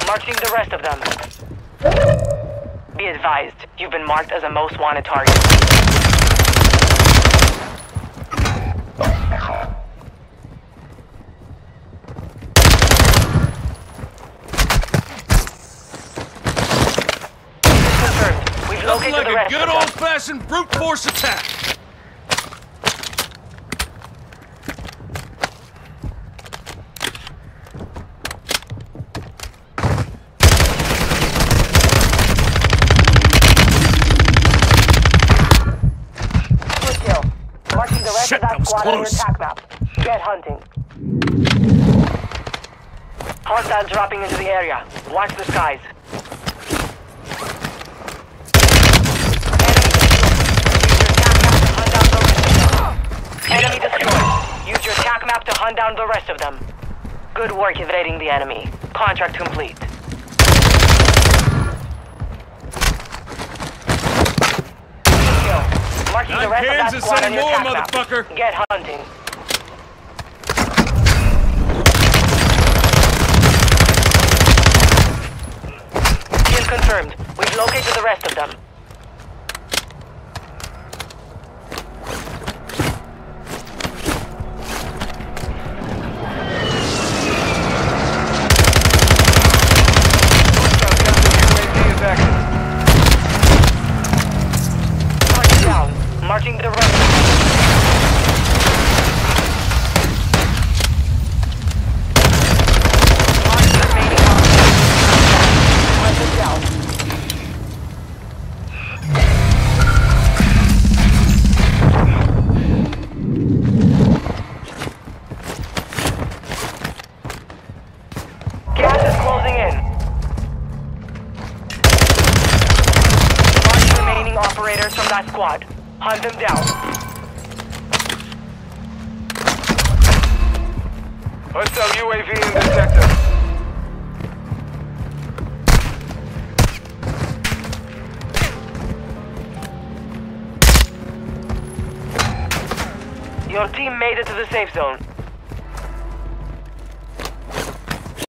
Marching the rest of them. Be advised, you've been marked as a most wanted target. Confirmed. We've located like the rest a good of them. old-fashioned brute force attack. Marking the rest Shit, of that that was squad on your close. attack map. Get hunting. Hostiles dropping into the area. Watch the skies. Enemy destroyed. Use your attack map to hunt down the rest of them. Good work evading the enemy. Contract complete. Marking the rest of that Kansas squad on your anymore, attack map. motherfucker. Get hunting. Kill confirmed. We've located the rest of them. Target down. Marching the rest of them. Mark the remaining hostiles. Hunt them down. Gas is closing in. Mark the remaining operators from that squad. Hunt them down. Hostile UAV in this sector. Your team made it to the safe zone.